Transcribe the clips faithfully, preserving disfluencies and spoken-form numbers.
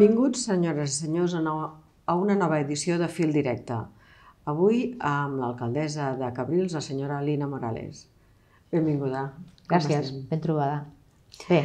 Benvinguts, senyores i senyors, a una nova edició de Fil Directe. Avui amb l'alcaldessa de Cabrils, la senyora Lina Morales. Benvinguda. Gràcies, ben trobada. Bé.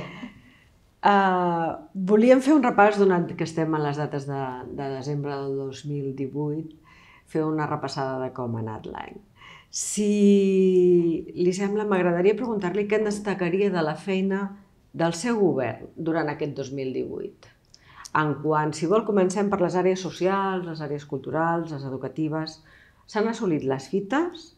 Volíem fer un repàs, donat que estem a les dates de desembre del dos mil divuit, fer una repassada de com ha anat l'any. Si li sembla, m'agradaria preguntar-li què en destacaria de la feina del seu govern durant aquest dos mil divuit. En quant, si vol, comencem per les àrees socials, les àrees culturals, les educatives. S'han assolit les fites?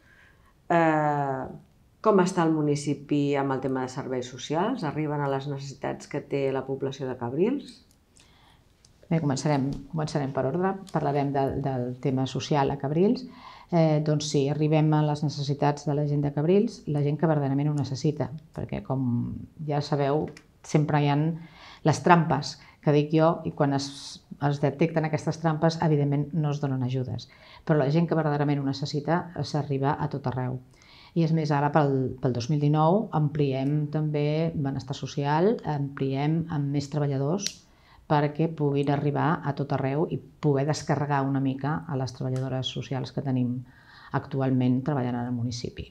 Com està el municipi amb el tema de serveis socials? Arriben a les necessitats que té la població de Cabrils? Bé, començarem per ordre. Parlarem del tema social a Cabrils. Doncs sí, arribem a les necessitats de la gent de Cabrils, la gent que verdaderament ho necessita, perquè, com ja sabeu, sempre hi ha les trampes, que dic jo, i quan es detecten aquestes trampes, evidentment no es donen ajudes. Però la gent que verdaderament ho necessita s'arriba a tot arreu. I és més, ara pel dos mil dinou ampliem també benestar social, ampliem amb més treballadors perquè puguin arribar a tot arreu i poder descarregar una mica a les treballadores socials que tenim actualment treballant al municipi.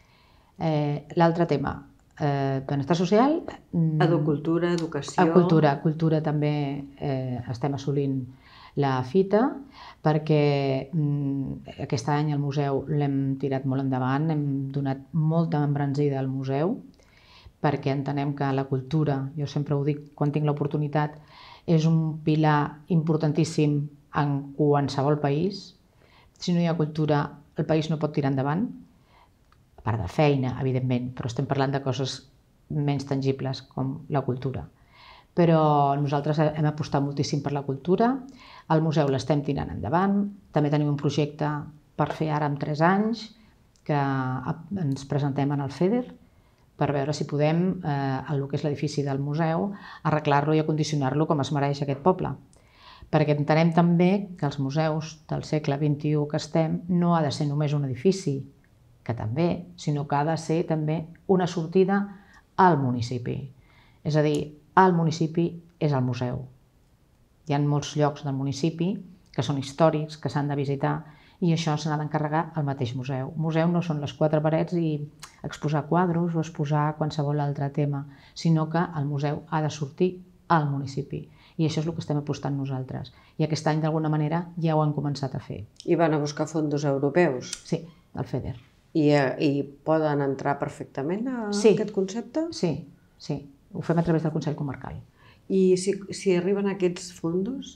L'altre tema, benestar social... Educultura, educació... Cultura, cultura també estem assolint la fita perquè aquest any el museu l'hem tirat molt endavant, hem donat molta embranzida al museu perquè entenem que la cultura, jo sempre ho dic quan tinc l'oportunitat, és un pilar importantíssim en qualsevol país. Si no hi ha cultura, el país no pot tirar endavant, a part de feina, evidentment, però estem parlant de coses menys tangibles com la cultura. Però nosaltres hem apostat moltíssim per la cultura, al museu l'estem tirant endavant, també tenim un projecte per fer ara en tres anys, que ens presentem en el FEDER, per veure si podem, el que és l'edifici del museu, arreglar-lo i acondicionar-lo com es mereix aquest poble. Perquè entenem també que els museus del segle vint-i-u que estem no ha de ser només un edifici, que també, sinó que ha de ser també una sortida al municipi. És a dir, el municipi és el museu. Hi ha molts llocs del municipi que són històrics, que s'han de visitar, i això se n'ha d'encarregar el mateix museu. Museu no són les quatre parets i exposar quadros o exposar qualsevol altre tema, sinó que el museu ha de sortir al municipi. I això és el que estem apostant nosaltres. I aquest any, d'alguna manera, ja ho han començat a fer. I van a buscar fons europeus? Sí, al FEDER. I poden entrar perfectament a aquest concepte? Sí, sí. Ho fem a través del Consell Comarcal. I si arriben aquests fons,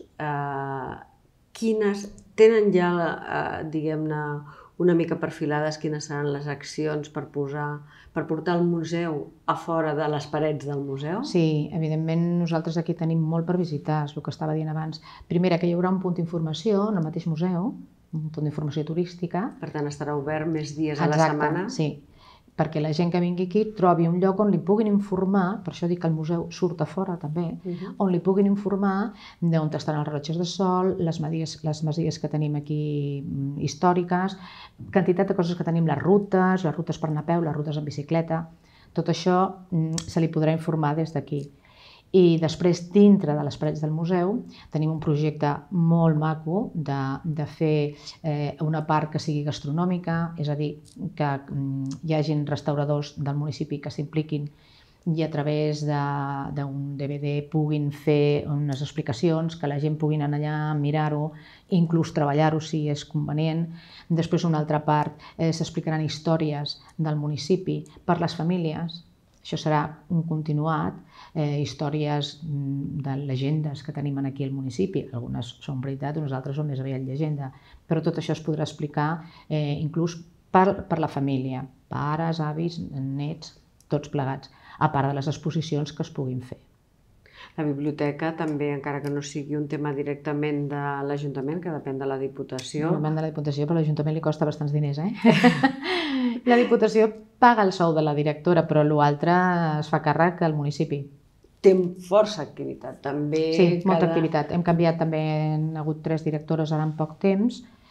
quines tenen ja, diguem-ne, una mica perfilades quines seran les accions per posar, per portar el museu a fora de les parets del museu? Sí, evidentment nosaltres aquí tenim molt per visitar, és el que estava dient abans. Primera, que hi haurà un punt d'informació en el mateix museu, un punt d'informació turística. Per tant, estarà obert més dies a la setmana? Exacte, sí. Perquè la gent que vingui aquí trobi un lloc on li puguin informar, per això dic que el museu surt a fora també, on li puguin informar d'on estan els rellotges de sol, les masies que tenim aquí històriques, quantitat de coses que tenim, les rutes, les rutes per anar a peu, les rutes en bicicleta, tot això se li podrà informar des d'aquí. I després, dintre de les parets del museu, tenim un projecte molt maco de fer una part que sigui gastronòmica, és a dir, que hi hagin restauradors del municipi que s'impliquin i a través d'un D V D puguin fer unes explicacions, que la gent puguin anar allà, mirar-ho, inclús treballar-ho si és convenient. Després, una altra part, s'explicaran històries del municipi per les famílies. Això serà un continuat, històries de llegendes que tenim aquí al municipi. Algunes són veritat, unes altres són més aviat llegenda. Però tot això es podrà explicar inclús per la família, pares, avis, nets, tots plegats, a part de les exposicions que es puguin fer. La biblioteca també, encara que no sigui un tema directament de l'Ajuntament, que depèn de la Diputació... Depèn de la Diputació, però a l'Ajuntament li costa bastants diners, eh? La Diputació paga el sou de la directora, però l'altre es fa càrrec al municipi. Té força activitat, també... Sí, molta activitat. Hem canviat també, han hagut tres directores ara en poc temps,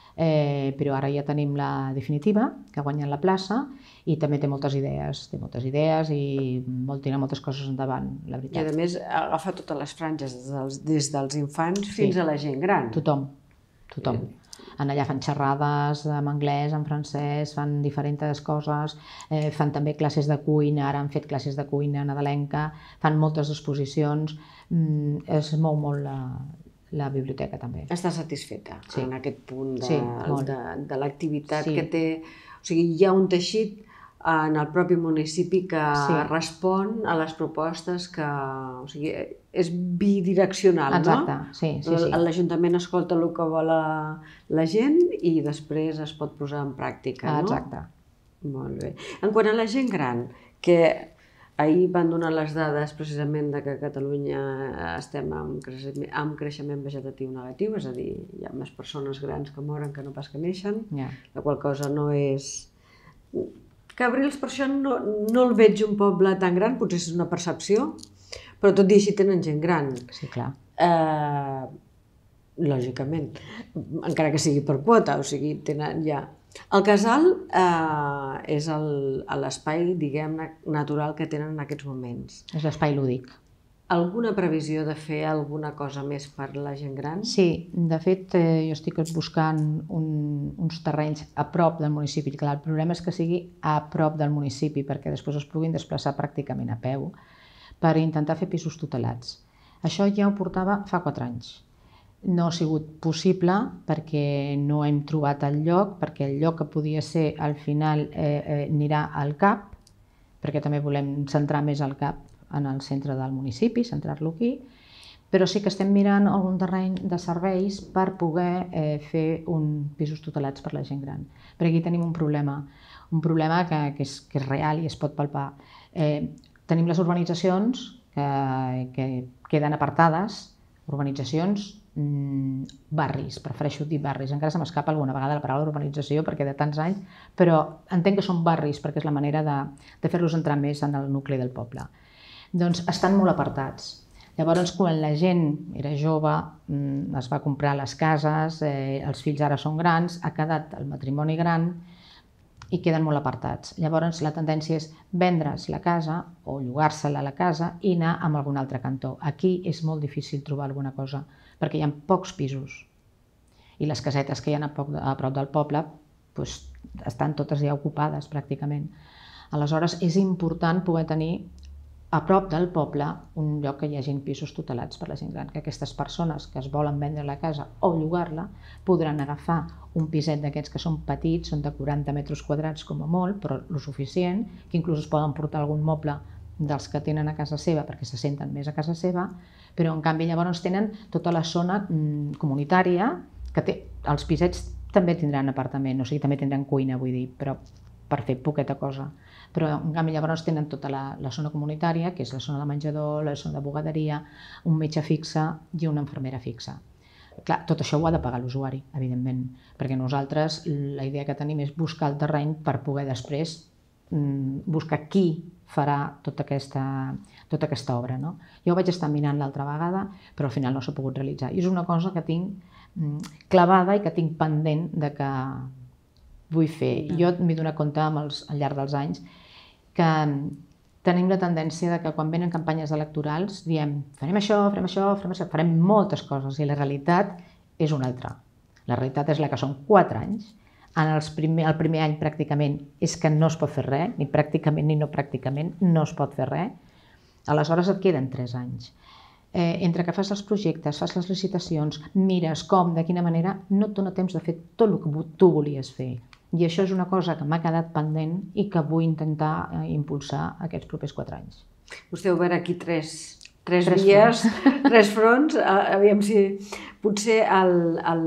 eh, però ara ja tenim la definitiva, que ha guanyat la plaça, i també té moltes idees, té moltes idees i molt, tira moltes coses endavant, la veritat. I a més agafa totes les franges, des dels, des dels infants fins Sí. a la gent gran. Tothom, tothom. En allà fan xerrades en anglès, en francès, fan diferents coses, eh, fan també classes de cuina, ara han fet classes de cuina nadalenca, fan moltes exposicions, mm, es mou molt la, la biblioteca també. Està satisfeta Sí. en aquest punt de, Sí, molt. de, de l'activitat Sí. que té. O sigui, hi ha un teixit en el propi municipi que Sí. respon a les propostes que... O sigui, és bidireccional, Exacte, no? sí, sí, sí. L'Ajuntament escolta el que vol la, la gent i després es pot posar en pràctica, no? Exacte. Molt bé. En quant a la gent gran, que ahir van donar les dades precisament de que a Catalunya estem amb creixement, amb creixement vegetatiu negatiu, és a dir, hi ha més persones grans que moren que no pas que neixen, Ja. la qual cosa no és... Cabrils, per això no, no el veig un poble tan gran, potser és una percepció, però tot i així tenen gent gran. Sí, clar. Eh, lògicament, encara que sigui per quota, o sigui, tenen ja... El casal eh, és el- l'espai, diguem-ne, natural que tenen en aquests moments. És l'espai lúdic. Alguna previsió de fer alguna cosa més per la gent gran? Sí, de fet, eh, jo estic buscant un, uns terrenys a prop del municipi. Clar, el problema és que sigui a prop del municipi, perquè després es puguin desplaçar pràcticament a peu per intentar fer pisos tutelats. Això ja ho portava fa quatre anys. No ha sigut possible perquè no hem trobat el lloc, perquè el lloc que podia ser al final eh, eh, anirà al CAP, perquè també volem centrar més el CAP en el centre del municipi, centrar-lo aquí, però sí que estem mirant algun terreny de serveis per poder eh, fer un pisos tutelats per la gent gran. Perquè aquí tenim un problema, un problema que, que, és, que és real i es pot palpar. Eh, tenim les urbanitzacions que, que queden apartades, urbanitzacions, mm, barris, prefereixo dir barris, encara se m'escapa alguna vegada la paraula urbanització perquè de tants anys, però entenc que són barris perquè és la manera de, de fer-los entrar més en el nucli del poble. Doncs estan molt apartats. Llavors, quan la gent era jove, es va comprar les cases, eh, els fills ara són grans, ha quedat el matrimoni gran i queden molt apartats. Llavors, la tendència és vendre's la casa o llogar-se-la a la casa i anar a algun altre cantó. Aquí és molt difícil trobar alguna cosa perquè hi ha pocs pisos i les casetes que hi ha a, poc, a prop del poble doncs, estan totes ja ocupades pràcticament. Aleshores, és important poder tenir a prop del poble un lloc que hi hagi pisos tutelats per la gent gran, que aquestes persones que es volen vendre la casa o llogar-la podran agafar un piset d'aquests que són petits, són de quaranta metres quadrats com a molt, però lo suficient, que inclús es poden portar algun moble dels que tenen a casa seva perquè se senten més a casa seva, però en canvi llavors tenen tota la zona mm, comunitària, que té, els pisets també tindran apartament, o sigui, també tindran cuina, vull dir, però per fer poqueta cosa. Però en canvi llavors tenen tota la, la zona comunitària, que és la zona de menjador, la zona de bugaderia, un metge fixe i una infermera fixa. Clar, tot això ho ha de pagar l'usuari, evidentment, perquè nosaltres la idea que tenim és buscar el terreny per poder després mm, buscar qui farà tota aquesta, tota aquesta obra. No? Jo ho vaig estar mirant l'altra vegada, però al final no s'ha pogut realitzar. I és una cosa que tinc mm, clavada i que tinc pendent de que vull fer. Jo m'he donat compte amb els, al llarg dels anys que tenim la tendència de que quan venen campanyes electorals diem farem això, farem això, farem això, farem moltes coses i la realitat és una altra. La realitat és la que són quatre anys. En els primer, el primer any pràcticament és que no es pot fer res, ni pràcticament ni no pràcticament, no es pot fer res. Aleshores et queden tres anys. Eh, entre que fas els projectes, fas les licitacions, mires com, de quina manera, no et dona temps de fer tot el que tu volies fer. I això és una cosa que m'ha quedat pendent i que vull intentar eh, impulsar aquests propers quatre anys. Vostè ha obert aquí tres, tres, Tres vies, tres fronts. A- Aviam si potser el, el,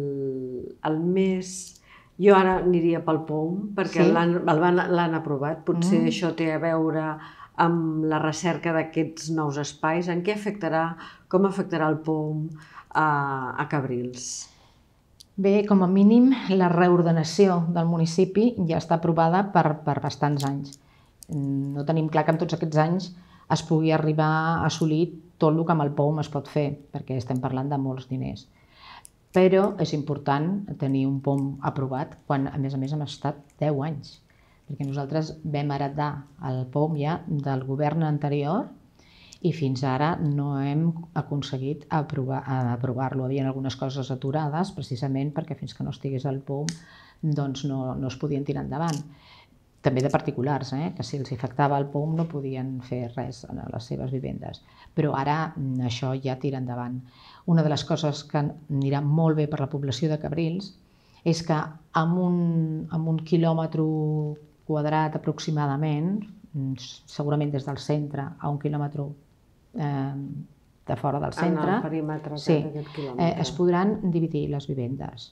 el més... Jo ara aniria pel P O U M, perquè Sí? l'han el van- l'han aprovat. Potser Mm. això té a veure amb la recerca d'aquests nous espais. En què afectarà, com afectarà el P O U M a, a Cabrils? Bé, com a mínim, la reordenació del municipi ja està aprovada per, per bastants anys. No tenim clar que en tots aquests anys es pugui arribar a assolir tot el que amb el P O U M es pot fer, perquè estem parlant de molts diners. però és important tenir un P O M aprovat quan, a més a més, hem estat deu anys, perquè nosaltres vam heretar el P O M ja del govern anterior i fins ara no hem aconseguit aprovar-lo. Hi havia algunes coses aturades, precisament perquè fins que no estigués el P O M doncs no, no es podien tirar endavant. També de particulars, eh? que si els afectava el P O M no podien fer res a les seves vivendes. Però ara això ja tira endavant. Una de les coses que anirà molt bé per la població de Cabrils és que amb un, amb un quilòmetre quadrat aproximadament, segurament des del centre a un quilòmetre eh, de fora del centre, en el perímetre sí, d'aquest quilòmetre, eh, es podran dividir les vivendes.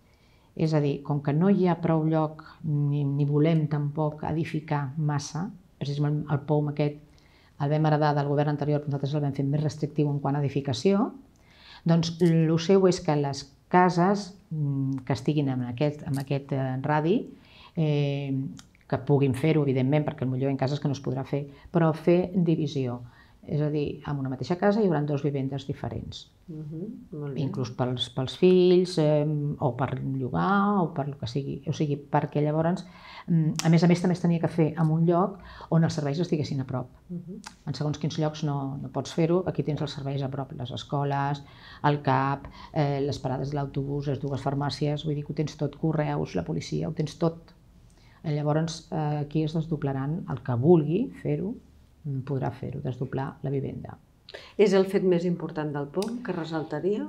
És a dir, com que no hi ha prou lloc ni, ni volem tampoc edificar massa, precisament el P O M aquest el vam heredar del govern anterior, nosaltres el vam fer més restrictiu en quant a edificació, doncs el seu és que les cases que estiguin en aquest, en aquest radi, eh, que puguin fer-ho, evidentment, perquè potser hi ha cases que no es podrà fer, però fer divisió. És a dir, en una mateixa casa hi haurà dues vivendes diferents, uh-huh, inclús pels, pels fills, eh, o per llogar, o per el que sigui. O sigui, perquè llavors, a més a més, també es tenia que fer en un lloc on els serveis estiguessin a prop. Uh-huh. En segons quins llocs no, no pots fer-ho, aquí tens els serveis a prop, les escoles, el C A P, eh, les parades de l'autobús, les dues farmàcies, vull dir que ho tens tot, correus, la policia, ho tens tot. Eh, llavors, eh, aquí es desdoblaran, el que vulgui fer-ho, podrà fer-ho, desdoblar la vivenda. És el fet més important del P O M que ressaltaria?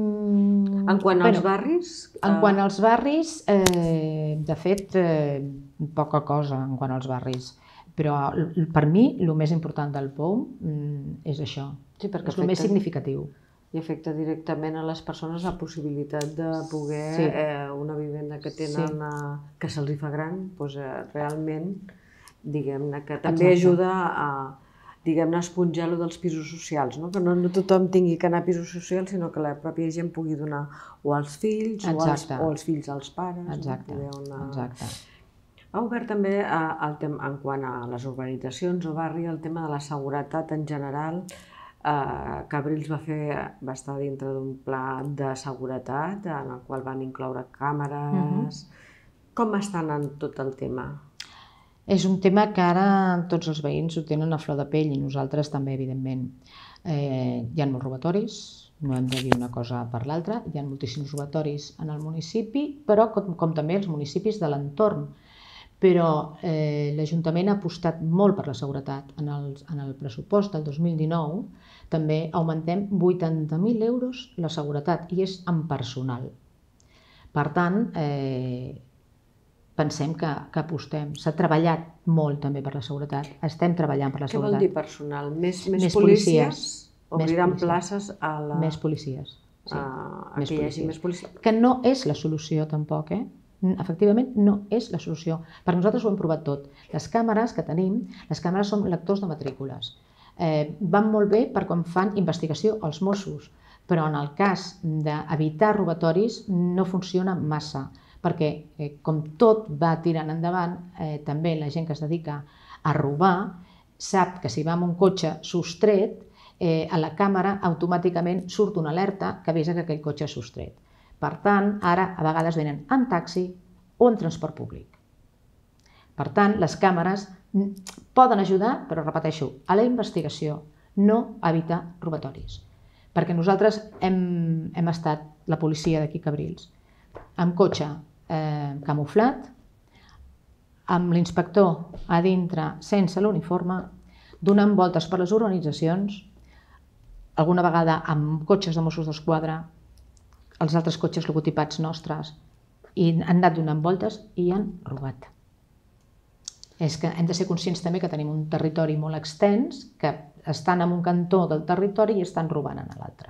Mm, en quant als bueno, barris? En quant als barris, eh, de fet, eh, poca cosa en quant als barris. Però per mi, el més important del P O M és això, sí, perquè és el més significatiu. I afecta directament a les persones la possibilitat de poder, sí. eh, una vivenda que tenen, sí. eh, que se'ls fa gran, doncs, eh, realment, diguem-ne, que també Exacte. ajuda a, diguem-ne, esponjar lo dels pisos socials, no? Que no, no tothom tingui que anar a pisos socials, sinó que la pròpia gent pugui donar o als fills o als, o als fills als pares. Exacte. No? Una... Exacte. Ha obert també el tema, en quant a les urbanitzacions o barri, el tema de la seguretat en general. Eh, Cabrils va, fer, va estar dintre d'un pla de seguretat en el qual van incloure càmeres. Uh-huh. Com estan en tot el tema? És un tema que ara tots els veïns ho tenen a flor de pell i nosaltres també, evidentment. Eh, hi ha molts robatoris, no hem de dir una cosa per l'altra, hi ha moltíssims robatoris en el municipi, però com, com també els municipis de l'entorn. Però eh, l'Ajuntament ha apostat molt per la seguretat. En el, en el pressupost del dos mil dinou també augmentem vuitanta mil euros la seguretat i és en personal. Per tant, eh, pensem que, que apostem. S'ha treballat molt també per la seguretat. Estem treballant per la Què seguretat. Què vol dir personal? Més, més, més policies? Obriran més places a la... Més policies. Sí. A, a més que hi hagi més policies. Que no és la solució tampoc, eh? Efectivament, no és la solució. Per nosaltres ho hem provat tot. Les càmeres que tenim, les càmeres són lectors de matrícules. Eh, van molt bé per quan fan investigació als Mossos, però en el cas d'evitar robatoris no funciona massa. Perquè, eh, com tot va tirant endavant, eh, també la gent que es dedica a robar sap que si va amb un cotxe sostret, eh, a la càmera automàticament surt una alerta que avisa que aquell cotxe és sostret. Per tant, ara a vegades venen en taxi o en transport públic. Per tant, les càmeres poden ajudar, però repeteixo, a la investigació, no a evitar robatoris. Perquè nosaltres hem, hem estat la policia d'aquí Cabrils, amb cotxe eh, camuflat, amb l'inspector a dintre sense l'uniforme, donant voltes per les urbanitzacions, alguna vegada amb cotxes de Mossos d'Esquadra, els altres cotxes logotipats nostres, i han anat donant voltes i han robat. És que hem de ser conscients també que tenim un territori molt extens, que estan en un cantó del territori i estan robant en l'altre.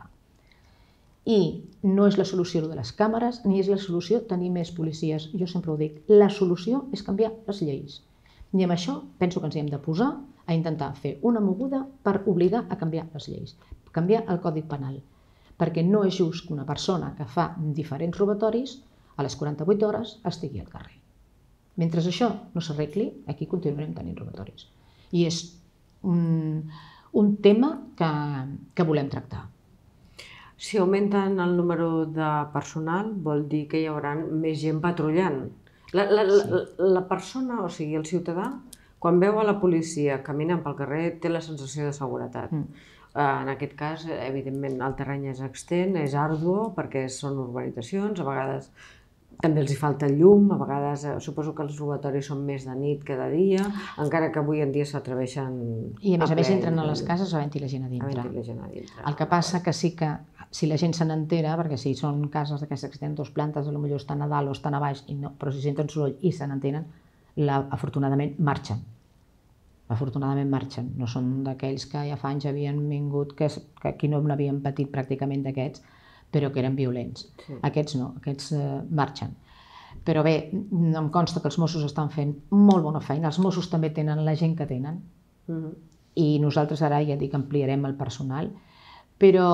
I no és la solució de les càmeres, ni és la solució tenir més policies. Jo sempre ho dic, la solució és canviar les lleis. I amb això penso que ens hi hem de posar a intentar fer una moguda per obligar a canviar les lleis, canviar el Codi Penal. Perquè no és just que una persona que fa diferents robatoris a les quaranta-vuit hores estigui al carrer. Mentre això no s'arregli, aquí continuarem tenint robatoris. I és un, un tema que, que volem tractar. Si augmenten el número de personal, vol dir que hi haurà més gent patrullant. La, la, la, la persona, o sigui, el ciutadà, quan veu a la policia caminant pel carrer, té la sensació de seguretat. Mm. En aquest cas, evidentment, el terreny és extens, és ardu, perquè són urbanitzacions, a vegades també els hi falta llum, a vegades suposo que els robatoris són més de nit que de dia, encara que avui en dia s'atreveixen... I a més a més entren a les cases havent-hi la gent a dintre. Havent-hi la gent a dintre. El que passa que sí que, si la gent se n'entera, perquè si són cases d'aquestes que tenen dues plantes, potser estan a dalt o estan a baix, i no, però si senten soroll i se n'entenen, afortunadament marxen. Afortunadament marxen. No són d'aquells que ja fa anys havien vingut, que, que aquí no n'havien patit pràcticament d'aquests, però que eren violents. Sí. Aquests no, aquests eh, marxen. Però bé, em consta que els Mossos estan fent molt bona feina, els Mossos també tenen la gent que tenen, uh-huh. i nosaltres ara ja dic ampliarem el personal, però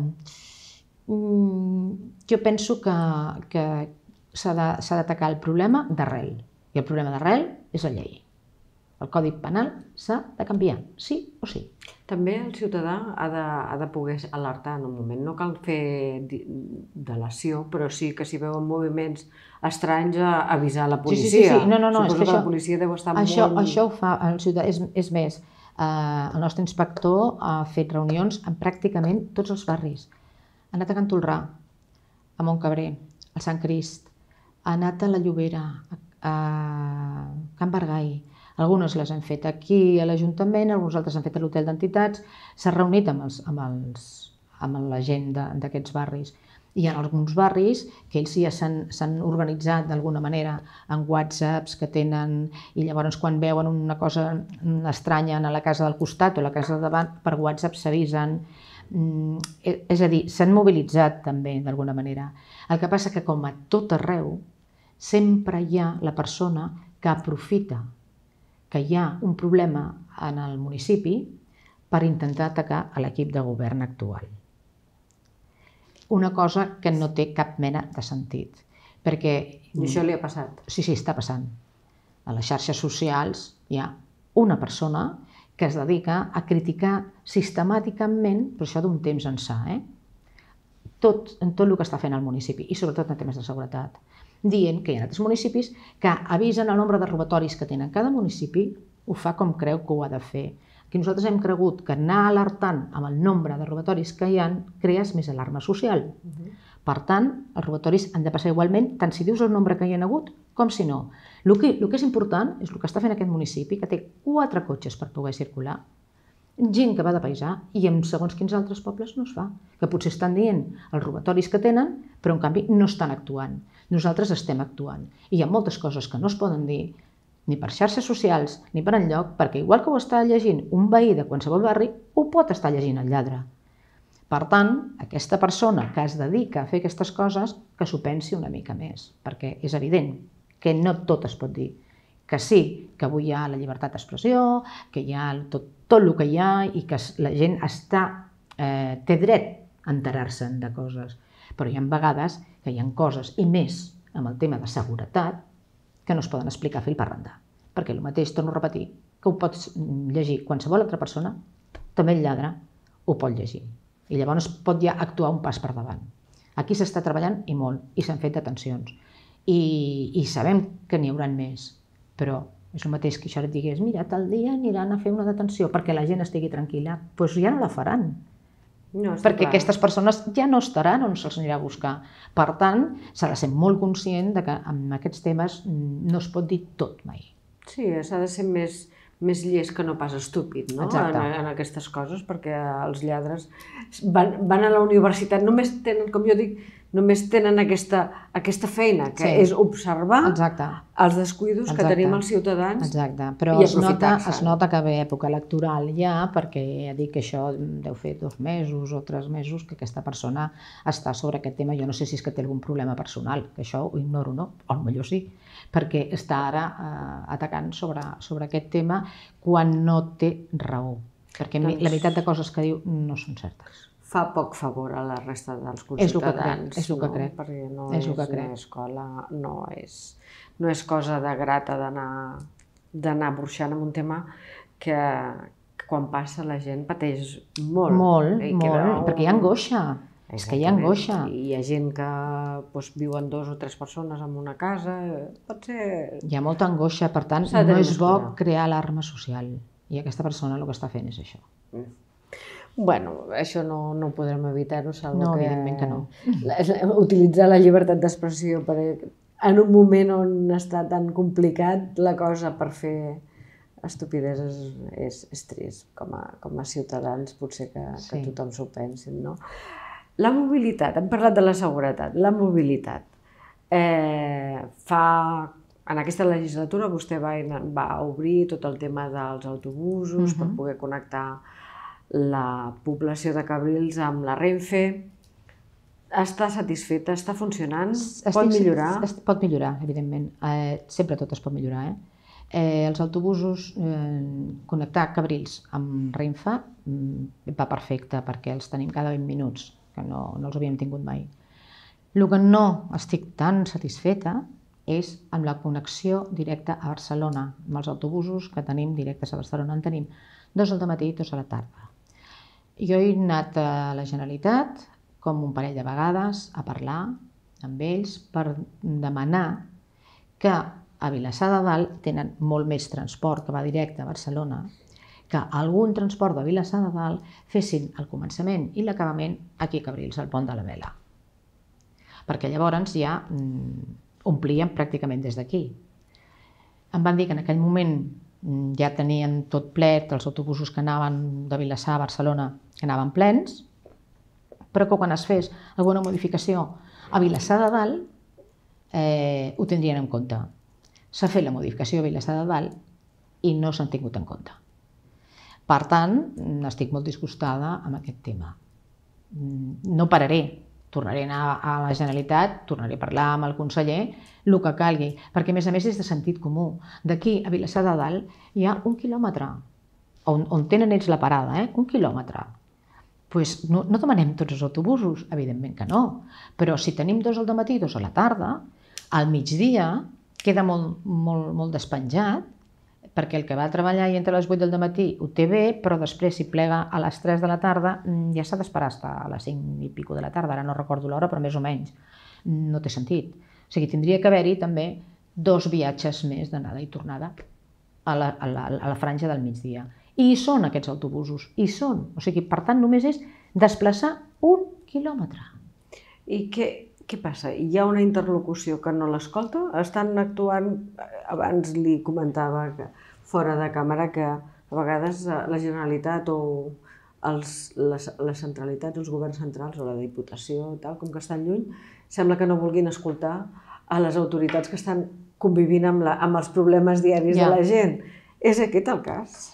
mm, jo penso que, que s'ha d'atacar el problema d'arrel, i el problema d'arrel és la llei. El Codi Penal s'ha de canviar, sí o sí. També el ciutadà ha de, ha de poder alertar en un moment. No cal fer delació, però sí que si veuen moviments estranys a avisar la policia. Sí, sí, sí. No, no, no, Suposo és que, que això, la policia deu estar això, molt... Això ho fa el ciutadà. És, és més, eh, el nostre inspector ha fet reunions en pràcticament tots els barris. Ha anat a Can Tolrà, a Montcabrer, al Sant Crist, ha anat a la Llobera, a Can Bargai. Algunes les han fet aquí a l'Ajuntament, alguns altres han fet a l'Hotel d'Entitats, s'ha reunit amb, els, amb, els, amb la gent d'aquests barris. Hi ha alguns barris que ells ja s'han organitzat d'alguna manera en whatsapps que tenen, i llavors quan veuen una cosa estranya a la casa del costat o a la casa del davant, per whatsapp s'avisen. És a dir, s'han mobilitzat també d'alguna manera. El que passa que com a tot arreu, sempre hi ha la persona que aprofita que hi ha un problema en el municipi per intentar atacar a l'equip de govern actual. Una cosa que no té cap mena de sentit. Perquè... I això li ha passat? Sí, sí, està passant. A les xarxes socials hi ha una persona que es dedica a criticar sistemàticament, però això d'un temps ençà, eh? tot, en tot el que està fent el municipi, i sobretot en temes de seguretat, dient que hi ha altres municipis que avisen el nombre de robatoris que tenen. Cada municipi ho fa com creu que ho ha de fer. Aquí nosaltres hem cregut que anar alertant amb el nombre de robatoris que hi ha crees més alarma social. Uh-huh. Per tant, els robatoris han de passar igualment, tant si dius el nombre que hi ha hagut com si no. El que, el que és important és el que està fent aquest municipi, que té quatre cotxes per poder circular, gent que va de paisà, i en segons quins altres pobles no es fa, que potser estan dient els robatoris que tenen, però en canvi no estan actuant. Nosaltres estem actuant. I hi ha moltes coses que no es poden dir ni per xarxes socials ni per enlloc, perquè igual que ho està llegint un veí de qualsevol barri, ho pot estar llegint el lladre. Per tant, aquesta persona que es dedica a fer aquestes coses, que s'ho pensi una mica més, perquè és evident que no tot es pot dir. Que sí, que avui hi ha la llibertat d'expressió, que hi ha tot, tot el que hi ha i que la gent està, eh, té dret a enterar-se'n de coses. Però hi ha vegades que hi ha coses, i més amb el tema de seguretat, que no es poden explicar fil per randa. Perquè el mateix, torno a repetir, que ho pots llegir qualsevol altra persona, també el lladre ho pot llegir. I llavors pot ja actuar un pas per davant. Aquí s'està treballant i molt, i s'han fet detencions. I, i sabem que n'hi haurà més, però és el mateix que això et digués, mira, tal dia aniran a fer una detenció perquè la gent estigui tranquil·la. Doncs ja no la faran. No, perquè clar. Aquestes persones ja no estaran on se'ls anirà a buscar. Per tant, s'ha de ser molt conscient de que amb aquests temes no es pot dir tot mai. Sí, s'ha de ser més, més llest que no pas estúpid, no? En, en aquestes coses, perquè els lladres van, van a la universitat, només tenen, com jo dic, només tenen aquesta, aquesta feina, que sí. És observar Exacte. Els descuidos Exacte. Que tenim els ciutadans. Exacte. Però es nota, es nota que ve època electoral ja, perquè ja dic que això deu fer dos mesos o tres mesos que aquesta persona està sobre aquest tema. Jo no sé si és que té algun problema personal, que això ho ignoro, no? O potser sí, perquè està ara eh, atacant sobre, sobre aquest tema quan no té raó. Perquè doncs... la meitat de coses que diu no són certes. Fa poc favor a la resta dels ciutadans. És el que crec. Perquè no és una escola, no és, no és cosa de grata d'anar burxant amb un tema que quan passa la gent pateix molt. Molt, molt, perquè hi ha angoixa. És que hi ha angoixa. I hi ha gent que viuen dos o tres persones en una casa, pot ser... Hi ha molta angoixa, per tant, no és bo crear alarma social. I aquesta persona el que està fent és això. Bueno, això no ho podrem evitar-ho, No, evidentment que no. Utilitzar la llibertat d'expressió en un moment on està tan complicat la cosa per fer estupideses és trist. Com a ciutadans potser que tothom s'ho pensi, no? La mobilitat, hem parlat de la seguretat, la mobilitat. En aquesta legislatura vostè va obrir tot el tema dels autobusos per poder connectar la població de Cabrils amb la Renfe. Està satisfeta? Està funcionant? Pot millorar? Pot millorar, evidentment. Sempre tot es pot millorar. Els autobusos, connectar Cabrils amb Renfe va perfecte perquè els tenim cada vint minuts, que no els havíem tingut mai. El que no estic tan satisfeta és amb la connexió directa a Barcelona, amb els autobusos que tenim directes a Barcelona. En tenim dos al matí i dos a la tarda. Jo he anat a la Generalitat com un parell de vegades a parlar amb ells per demanar que a Vilassar de Dalt tenen molt més transport que va directe a Barcelona, que algun transport de Vilassar de Dalt fessin el començament i l'acabament aquí a Cabrils, al Pont de la Vela. Perquè llavors ja omplien pràcticament des d'aquí. Em van dir que en aquell moment ja tenien tot ple, els autobusos que anaven de Vilassar a Barcelona que anaven plens, però que quan es fes alguna modificació a Vilassar de Dalt ho tindrien en compte. S'ha fet la modificació a Vilassar de Dalt i no s'han tingut en compte. Per tant, estic molt disgustada amb aquest tema. No pararé, tornaré a anar a la Generalitat, tornaré a parlar amb el conseller, el que calgui, perquè a més a més és de sentit comú. D'aquí a Vilassar de Dalt hi ha un quilòmetre, on tenen ells la parada, un quilòmetre. Doncs no demanem tots els autobusos, evidentment que no, però si tenim dos al matí i dos a la tarda, al migdia queda molt despenjat, perquè el que va treballar i entre les vuit del matí ho té bé, però després si plega a les tres de la tarda ja s'ha d'esperar fins a les cinc i pico de la tarda, ara no recordo l'hora, però més o menys. No té sentit. O sigui, tindria que haver-hi també dos viatges més d'anada i tornada a la franja del migdia. I hi són aquests autobusos, hi són. O sigui, per tant, només és desplaçar un quilòmetre. I què passa? Hi ha una interlocució que no l'escolta? Estan actuant, abans li comentava fora de càmera que a vegades la Generalitat o les centralitats, els governs centrals o la Diputació, com que estan lluny, sembla que no vulguin escoltar a les autoritats que estan convivint amb els problemes diaris de la gent. És aquest el cas?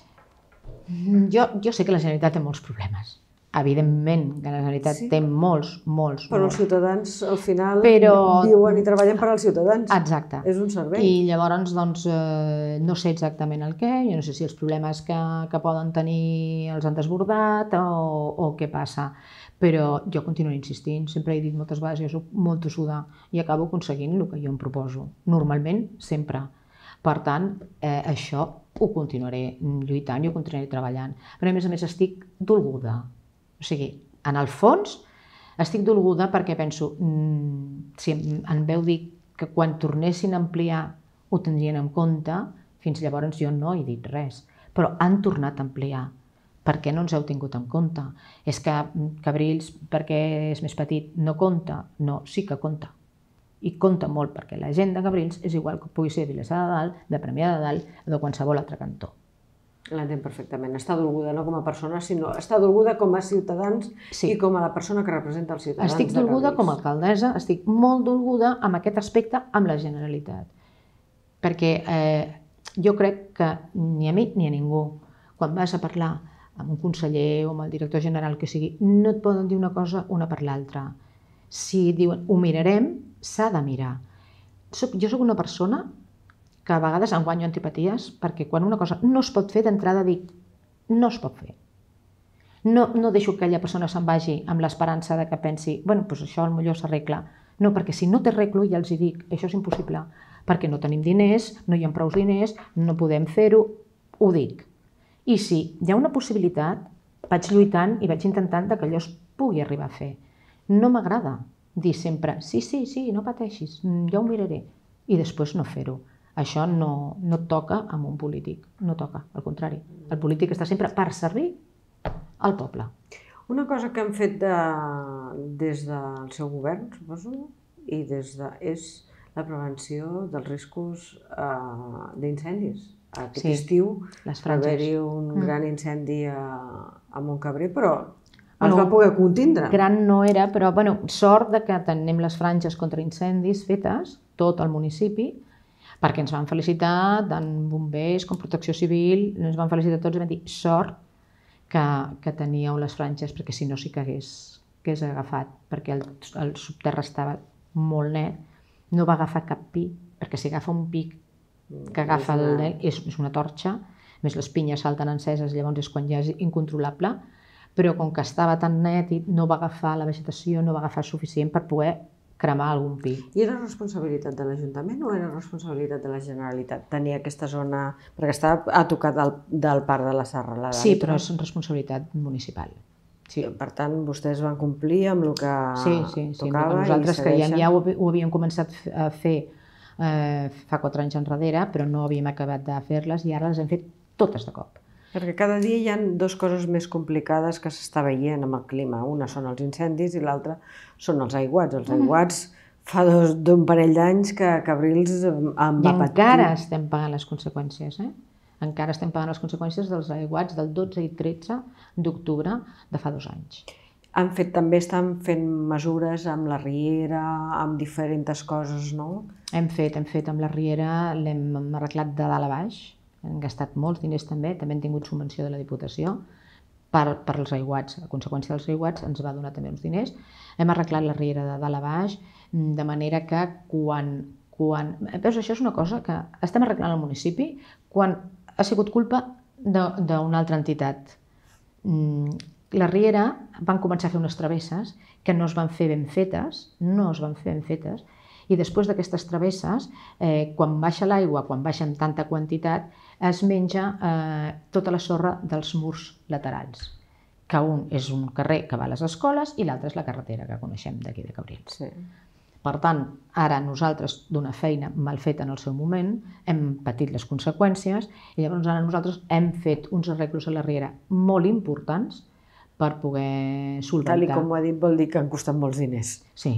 Jo sé que la Generalitat té molts problemes. Evidentment que la Generalitat té molts, molts... Però els ciutadans al final viuen i treballen per als ciutadans. Exacte. És un servei. I llavors doncs no sé exactament el què, jo no sé si els problemes que poden tenir els han desbordat o què passa. Però jo continuo insistint, sempre he dit moltes vegades, jo soc molt tossuda i acabo aconseguint el que jo em proposo. Normalment, sempre. Per tant, això ho continuaré lluitant i ho continuaré treballant. Però a més a més estic dolguda. O sigui, en el fons estic dolguda perquè penso, si em veu dir que quan tornessin a ampliar ho tindrien en compte, fins llavors jo no he dit res, però han tornat a ampliar. Per què no ens heu tingut en compte? És que Cabrils, perquè és més petit, no compta? No, sí que compta. I compta molt, perquè la gent de Cabrils és igual que pugui ser de Vilassar de Dalt, de Premià de Dalt o de qualsevol altre cantó. L'entenc perfectament. Està dolguda no com a persona, sinó està dolguda com a ciutadans i com a la persona que representa els ciutadans de Cabrils. Estic dolguda com a alcaldessa, estic molt dolguda amb aquest aspecte amb la Generalitat. Perquè jo crec que ni a mi ni a ningú, quan vas a parlar amb un conseller o amb el director general que sigui, no et poden dir una cosa una per l'altra. Si diuen ho mirarem, s'ha de mirar. Jo soc una persona que a vegades em guanyo antipaties perquè quan una cosa no es pot fer d'entrada dic no es pot fer. No deixo que aquella persona se'n vagi amb l'esperança que pensi bueno, doncs això potser s'arregla. No, perquè si no t'arreglo ja els dic això és impossible, perquè no tenim diners, no hi ha prou diners, no podem fer-ho, ho dic. I si hi ha una possibilitat, vaig lluitant i vaig intentant que allò es pugui arribar a fer. no m'agrada dir sempre sí, sí, sí, no pateixis, ja ho miraré, i després no fer-ho. Això no, no toca amb un polític, no toca, al contrari. El polític està sempre per servir al poble. Una cosa que han fet de, des del seu govern, suposo, i des de, és la prevenció dels riscos eh, d'incendis. Aquest Sí, estiu les va franges. haver-hi un Mm. gran incendi a, a Montcabrer, però Bueno, es va poder contindre. Gran no era, però bueno, sort de que tenim les franges contra incendis fetes, tot el municipi, perquè ens van felicitar tant bombers com protecció civil, ens van felicitar tots i van dir sort que, que teníeu les franges, perquè si no sí que hagués, hagués agafat, perquè el, el subterra estava molt net, no va agafar cap pi, perquè si agafa un pic que agafa És el, una- és, és una torxa, a més les pinyes salten enceses, llavors és quan ja és incontrolable, però com que estava tan net i no va agafar la vegetació, no va agafar suficient per poder cremar algun pi. I era responsabilitat de l'Ajuntament o era responsabilitat de la Generalitat tenir aquesta zona, perquè estava a tocar del, del parc de la Serralada? Sí, però és responsabilitat municipal. Sí, Per tant, vostès van complir amb el que sí, sí. sí. tocava Nosaltres i que ja, segueixen. ja ho, ho havíem començat a fer eh, fa quatre anys enrere, però no havíem acabat de fer-les i ara les hem fet totes de cop. Perquè cada dia hi ha dues coses més complicades que s'està veient amb el clima. Una són els incendis i l'altra són els aiguats. Els aiguats fa dos- d'un parell d'anys que Cabrils en I va patir. encara estem pagant les conseqüències, eh? Encara estem pagant les conseqüències dels aiguats del dotze i tretze d'octubre de fa dos anys. Han fet, també estan fent mesures amb la riera, amb diferents coses, no? Hem fet, hem fet amb la riera, l'hem arreglat de dalt a baix, hem gastat molts diners també, també hem tingut subvenció de la Diputació per, per els aiguats, a conseqüència dels aiguats ens va donar també uns diners. Hem arreglat la riera de dalt a baix, de manera que quan... quan... Veus, això és una cosa que estem arreglant al municipi quan ha sigut culpa d'una altra entitat. La riera van començar a fer unes travesses que no es van fer ben fetes, no es van fer ben fetes, i després d'aquestes travesses, eh, quan baixa l'aigua, quan baixa en tanta quantitat, es menja eh, tota la sorra dels murs laterals, que un és un carrer que va a les escoles i l'altre és la carretera que coneixem d'aquí de Cabrils. Sí. Per tant, ara nosaltres, d'una feina mal feta en el seu moment, hem patit les conseqüències i llavors ara nosaltres hem fet uns arreglos a la riera molt importants per poder solventar. Tal i com ho ha dit, vol dir que han costat molts diners. Sí.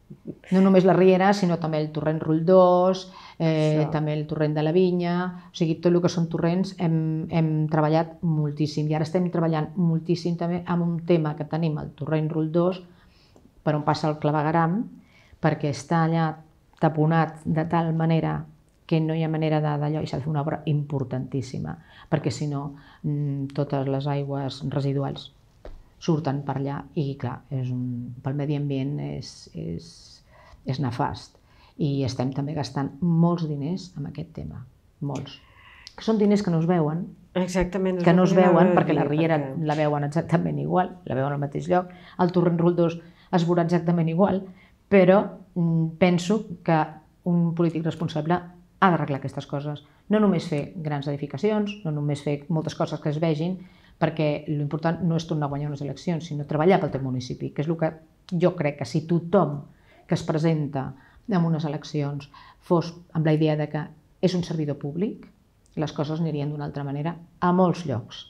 No només la riera, sinó també el torrent Roldós, eh, també el torrent de la Vinya, o sigui, tot el que són torrents hem, hem treballat moltíssim i ara estem treballant moltíssim també amb un tema que tenim, el torrent Roldós, per on passa el clavegueram, perquè està allà taponat de tal manera que no hi ha manera d'allò i s'ha de fer una obra importantíssima, perquè si no totes les aigües residuals surten per allà i clar, és un, pel medi ambient és, és, és nefast i estem també gastant molts diners en aquest tema, molts. Que són diners que no es veuen, Exactament, és que el no es que anava veuen a perquè dir, la riera perquè- la veuen exactament igual, la veuen al mateix lloc, el torrent Roldós es veurà exactament igual, però mm, penso que un polític responsable ha d'arreglar aquestes coses. No només fer grans edificacions, no només fer moltes coses que es vegin, perquè l'important no és tornar a guanyar unes eleccions, sinó treballar pel teu municipi, que és el que jo crec que si tothom que es presenta en unes eleccions fos amb la idea de que és un servidor públic, les coses anirien d'una altra manera a molts llocs.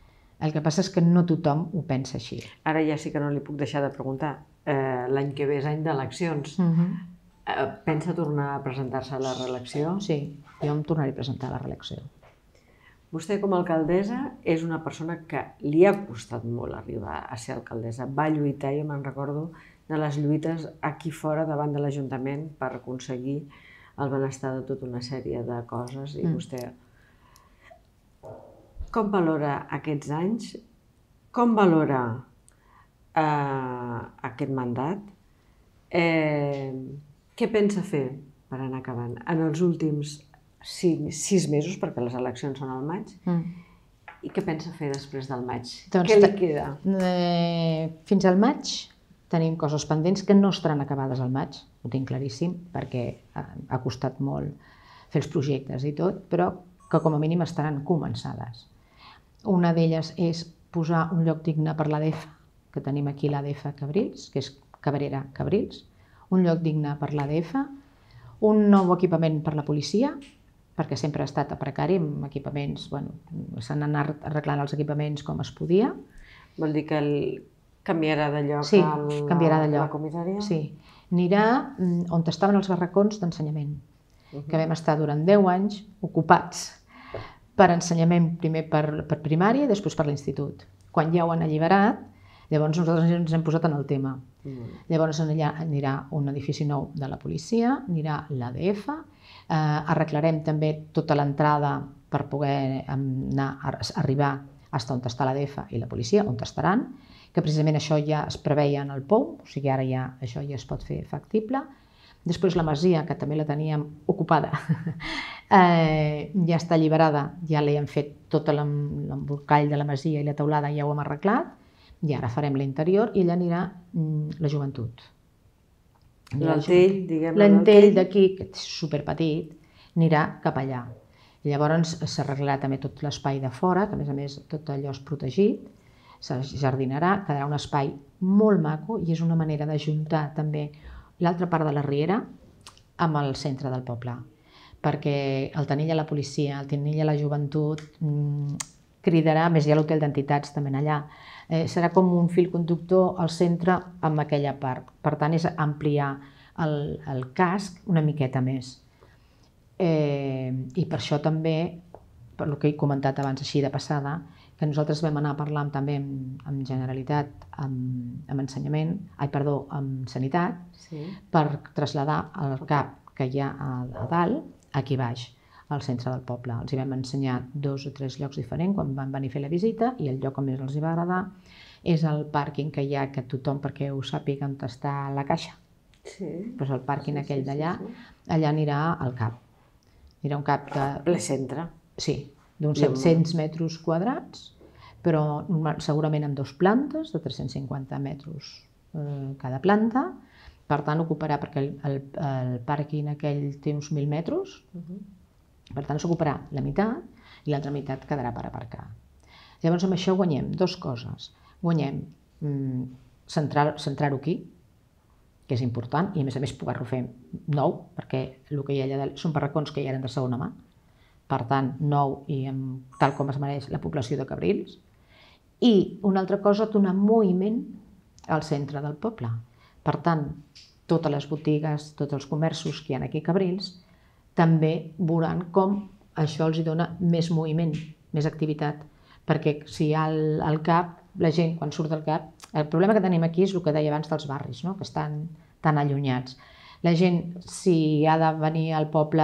El que passa és que no tothom ho pensa així. Ara ja sí que no li puc deixar de preguntar. Eh, L'any que ve és any d'eleccions. Mm-hmm. Eh, pensa tornar a presentar-se a la reelecció? Sí, jo em tornaré a presentar a la reelecció. Vostè com a alcaldessa és una persona que li ha costat molt arribar a ser alcaldessa. Va lluitar, jo me'n recordo, de les lluites aquí fora davant de l'Ajuntament per aconseguir el benestar de tota una sèrie de coses i Mm. vostè... Com valora aquests anys? Com valora eh, aquest mandat? Eh, què pensa fer per anar acabant en els últims cinc, sis mesos, perquè les eleccions són al maig, Mm. i què pensa fer després del maig? Doncs Què li te- queda? Eh, fins al maig tenim coses pendents que no estaran acabades al maig, ho tinc claríssim, perquè ha, ha costat molt fer els projectes i tot, però que com a mínim estaran començades. Una d'elles és posar un lloc digne per l'A D F, que tenim aquí l'A D F Cabrils, que és Cabrera Cabrils, un lloc digne per l'A D F, un nou equipament per la policia, perquè sempre ha estat a precari, amb equipaments, bueno, s'han anat arreglant els equipaments com es podia. Vol dir que el... canviarà de lloc sí, a la, canviarà de lloc. la comissària? Sí, anirà on estaven els barracons d'ensenyament, uh-huh. que vam estar durant deu anys ocupats per ensenyament, primer per, per primària i després per l'institut. Quan ja ho han alliberat, llavors nosaltres ens hem posat en el tema. Uh-huh. Llavors allà anirà un edifici nou de la policia, anirà l'A D F, eh, arreglarem també tota l'entrada per poder anar, arribar fins on està l'A D F i la policia, on estaran, que precisament això ja es preveia en el P O U, o sigui, ara ja això ja es pot fer factible. Després la masia, que també la teníem ocupada, eh, ja està alliberada, ja li hem fet tot l'embolcall de la masia i la teulada, ja ho hem arreglat, i ara farem l'interior i allà anirà mm, la joventut. L'Antell, diguem-ne. L'Antell d'aquí, que és superpetit, anirà cap allà. I llavors s'arreglarà també tot l'espai de fora, que a més a més tot allò és protegit, s'ajardinarà, quedarà un espai molt maco i és una manera d'ajuntar també l'altra part de la riera amb el centre del poble, perquè el tenir la policia, el tenir la joventut, mmm, cridarà, més hi ha l'hotel d'entitats també allà, eh, serà com un fil conductor al centre amb aquella part, per tant és ampliar el, el casc una miqueta més. Eh, I per això també, per el que he comentat abans així de passada, que nosaltres vam anar parlant també amb, amb Generalitat, amb, amb ensenyament, ai, perdó, amb sanitat, sí. per traslladar el CAP que hi ha a, a dalt, aquí baix, al centre del poble. Els hi vam ensenyar dos o tres llocs diferents quan van venir a fer la visita i el lloc que més els hi va agradar és el pàrquing que hi ha, que tothom, perquè ho sàpiga on està la caixa, sí. pues el pàrquing sí, aquell d'allà, sí, sí, sí. allà anirà al CAP. Anirà un CAP de... ple centre. Sí, d'uns set-cents metres quadrats, però segurament amb dues plantes, de tres-cents cinquanta metres eh, cada planta. Per tant, ocuparà, perquè el, el, el pàrquing aquell té uns mil metres, uh-huh. per tant, s'ocuparà la meitat i l'altra meitat quedarà per aparcar. Llavors, amb això guanyem dues coses. Guanyem mm, centrar-ho centrar aquí, que és important, i a més a més poder-lo fer nou, perquè el que hi ha allà són barracons que ja eren de segona mà, per tant, nou i amb, tal com es mereix la població de Cabrils. I una altra cosa, donar moviment al centre del poble. Per tant, totes les botigues, tots els comerços que hi ha aquí a Cabrils, també veuran com això els dona més moviment, més activitat, perquè si hi ha el, el CAP, la gent quan surt del CAP, el problema que tenim aquí és el que deia abans dels barris, no? Que estan tan allunyats. La gent, si ha de venir al poble,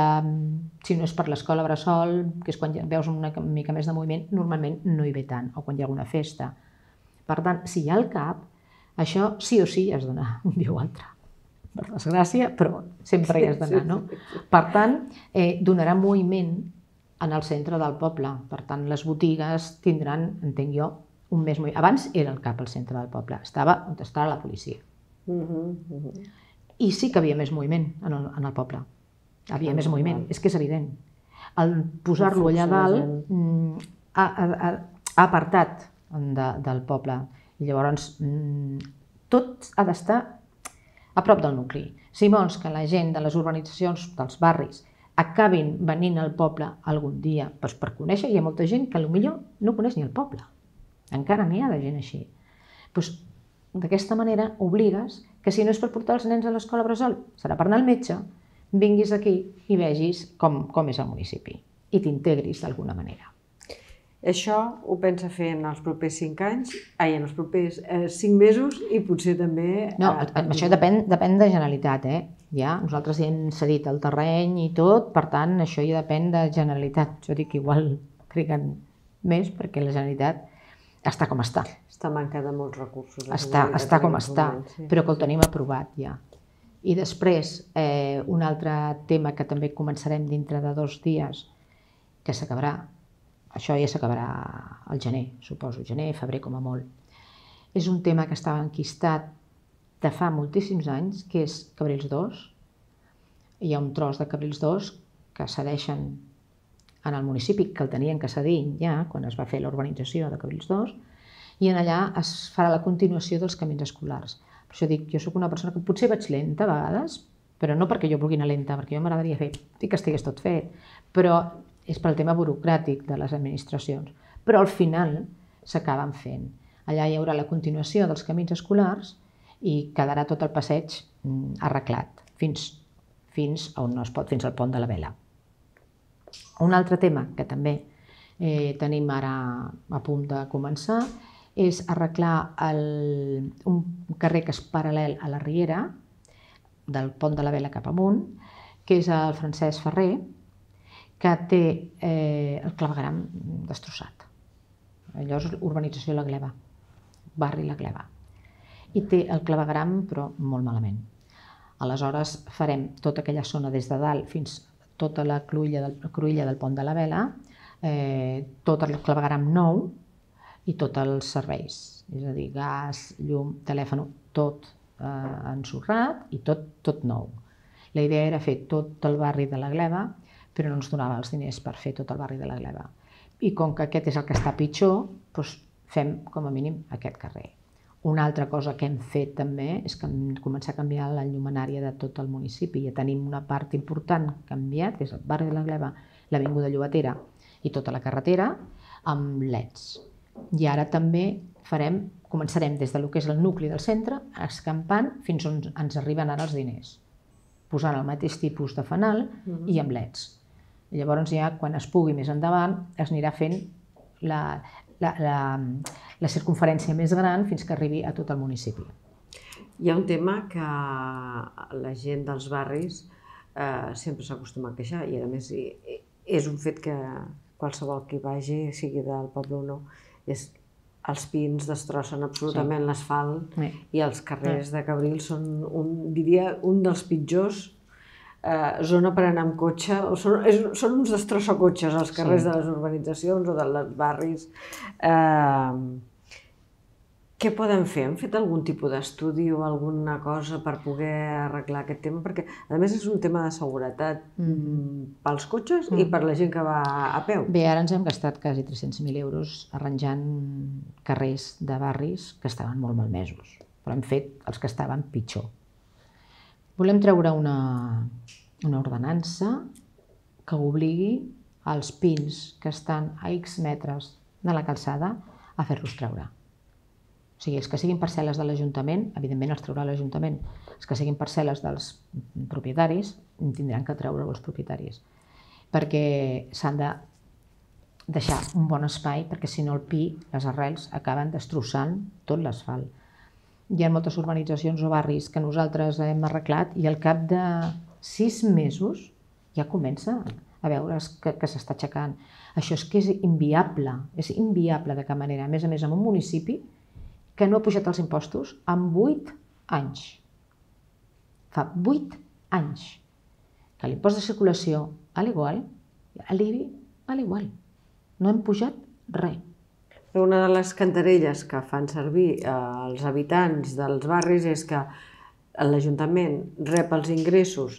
si no és per l'escola bressol, que és quan veus una mica més de moviment, normalment no hi ve tant, o quan hi ha alguna festa. Per tant, si hi ha el CAP, això sí o sí hi has d'anar un dia o altre. Per desgràcia, però sempre hi has d'anar, no? Per tant, eh, donarà moviment en el centre del poble. Per tant, les botigues tindran, entenc jo, un més moviment. Abans era el CAP al centre del poble, estava on estava la policia. Uh-huh, uh-huh. I sí que havia més moviment en el, en el poble. Havia ah, més moviment, és que és evident. El posar-lo allà dalt mm, ha, ha, ha apartat de, del poble. I llavors mm, tot ha d'estar a prop del nucli. Si vols que la gent de les urbanitzacions, dels barris, acabin venint al poble algun dia doncs per conèixer, hi ha molta gent que potser no coneix ni el poble. Encara n'hi ha de gent així. Doncs, d'aquesta manera obligues que si no és per portar els nens a l'escola bressol, serà per anar al metge, vinguis aquí i vegis com, com és el municipi i t'integris d'alguna manera. Això ho pensa fer en els propers cinc anys, ai, en els propers eh, cinc mesos i potser també... No, eh, això depèn, depèn de Generalitat, eh? Ja, nosaltres ja hem cedit el terreny i tot, per tant, això ja depèn de Generalitat. Jo dic que igual triguen més perquè la Generalitat està com està. Està manca de molts recursos. Està, està com està, moment, sí. Però que el tenim aprovat ja. I després, eh, un altre tema que també començarem dintre de dos dies, que s'acabarà, això ja s'acabarà al gener, suposo, gener, febrer com a molt. És un tema que estava enquistat de fa moltíssims anys, que és Cabrils dos. Hi ha un tros de Cabrils dos que cedeixen en el municipi, que el tenien que cedir ja, quan es va fer la urbanització de Cabrils dos, i en allà es farà la continuació dels camins escolars. Per això dic, jo sóc una persona que potser vaig lenta a vegades, però no perquè jo vulgui anar lenta, perquè jo m'agradaria fer i que estigués tot fet, però és pel tema burocràtic de les administracions. Però al final s'acaben fent. Allà hi haurà la continuació dels camins escolars i quedarà tot el passeig arreglat fins, fins on no es pot, fins al pont de la Vela. Un altre tema que també eh, tenim ara a punt de començar és arreglar el, un carrer que és paral·lel a la Riera, del pont de la Vela cap amunt, que és el Francesc Ferrer, que té eh, el clavegueram destrossat. Allò és urbanització La Gleva, barri La Gleva. I té el clavegueram, però molt malament. Aleshores farem tota aquella zona des de dalt fins tota la cruïlla del, cruïlla del pont de la Vela, eh, tot el clavegueram nou i tots els serveis, és a dir, gas, llum, telèfon, tot eh, ensorrat i tot, tot nou. La idea era fer tot el barri de la Gleva, però no ens donava els diners per fer tot el barri de la Gleva. I com que aquest és el que està pitjor, doncs fem com a mínim aquest carrer. Una altra cosa que hem fet també és que hem començat a canviar la llumenària de tot el municipi. Ja tenim una part important canviat, que és el barri de la Gleva, l'avinguda Llobatera i tota la carretera, amb leds. I ara també farem, començarem des del que és el nucli del centre, escampant fins on ens arriben ara els diners, posant el mateix tipus de fanal i amb leds. Llavors ja quan es pugui més endavant es anirà fent la, la, la, la circunferència més gran fins que arribi a tot el municipi. Hi ha un tema que la gent dels barris eh, sempre s'acostuma a queixar i a més és un fet que qualsevol qui vagi, sigui del poble o no, és els pins destrossen absolutament sí. l'asfalt sí. i els carrers sí. de Cabrils són, un, diria, un dels pitjors eh, zona per anar amb cotxe. Són, és, són uns destroszacotxes els carrers sí. de les urbanitzacions o dels barris. Eh, què podem fer? Hem fet algun tipus d'estudi o alguna cosa per poder arreglar aquest tema? Perquè, a més, és un tema de seguretat mm. pels cotxes mm. i per la gent que va a peu. Bé, ara ens hem gastat quasi tres-cents mil euros arranjant carrers de barris que estaven molt malmesos, però hem fet els que estaven pitjor. Volem treure una, una ordenança que obligui els pins que estan a X metres de la calçada a fer-los treure. O sigui, els que siguin parcel·les de l'Ajuntament, evidentment els traurà l'Ajuntament. Els que siguin parcel·les dels propietaris, tindran que treure-ho els propietaris. Perquè s'han de deixar un bon espai, perquè si no el pi, les arrels, acaben destrossant tot l'asfalt. Hi ha moltes urbanitzacions o barris que nosaltres hem arreglat i al cap de sis mesos ja comença a veure's que, que s'està aixecant. Això és que és inviable, és inviable de cap manera. A més a més, en un municipi que no ha pujat els impostos en vuit anys. Fa vuit anys que l'impost de circulació a l'igual, a l'I B I a l'igual. No hem pujat res. Una de les cantarelles que fan servir els habitants dels barris és que l'Ajuntament rep els ingressos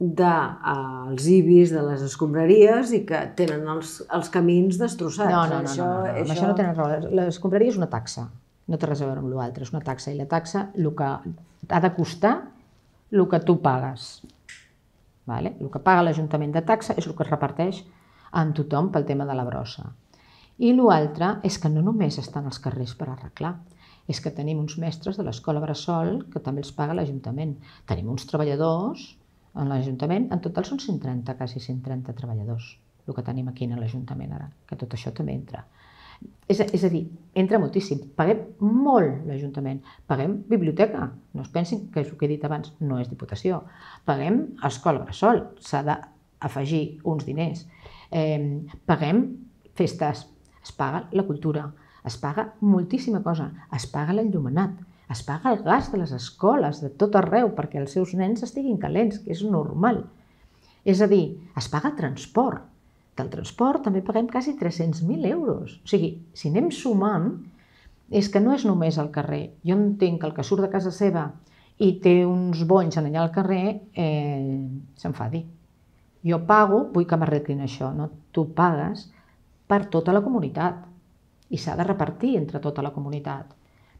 dels I B Is, de les escombraries, i que tenen els, els camins destrossats. No, no, no, no, no, no. Això... això no tenen raó. L'escombraria és una taxa. No té res a veure amb l'altre, és una taxa. I la taxa el que ha de costar el que tu pagues. Vale? El que paga l'Ajuntament de taxa és el que es reparteix amb tothom pel tema de la brossa. I l'altre és que no només estan els carrers per arreglar, és que tenim uns mestres de l'escola Bressol que també els paga l'Ajuntament. Tenim uns treballadors en l'Ajuntament, en total són cent trenta, quasi cent trenta treballadors, el que tenim aquí a l'Ajuntament ara, que tot això també entra. És, és a dir, entra moltíssim. Paguem molt l'Ajuntament. Paguem biblioteca. No es pensin que és el que he dit abans, no és Diputació. Paguem escola Bressol. S'ha d'afegir uns diners. Eh, paguem festes. Es paga la cultura. Es paga moltíssima cosa. Es paga l'enllumenat. Es paga el gas de les escoles, de tot arreu, perquè els seus nens estiguin calents, que és normal. És a dir, es paga el transport. Del transport també paguem quasi tres-cents mil euros. O sigui, si anem sumant, és que no és només al carrer. Jo entenc que el que surt de casa seva i té uns bonys allà al carrer, eh, s'enfadi. Jo pago, vull que m'arreglin això, no? Tu pagues per tota la comunitat i s'ha de repartir entre tota la comunitat.